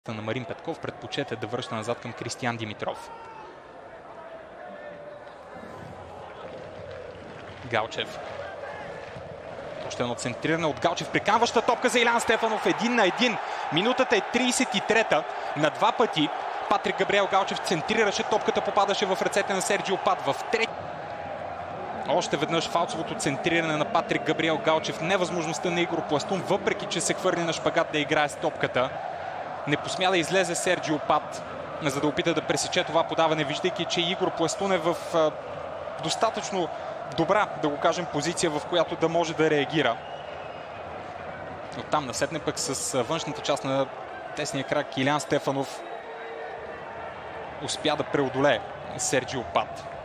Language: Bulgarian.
на Марин Петков предпочете да връща назад към Кристиян Димитров. Галчев. Още едно центриране от Галчев. Приканваща топка за Илян Стефанов. 1-1. Минутата е 33-та. На два пъти Патрик Габриел Галчев центрираше. Топката попадаше в ръцете на Серджио Пат. В трети. Още веднъж фалцовото центриране на Патрик Габриел Галчев. Невъзможността на Игор Пластун, въпреки че се хвърли на шпагат да играе с топката. Не посмя да излезе Серджио Пат, за да опита да пресече това подаване, виждайки, че Игор Пластун е в достатъчно добра, да го кажем, позиция, в която да може да реагира. Оттам насетне пък с външната част на тесния крак Илян Стефанов успя да преодолее Серджио Пат.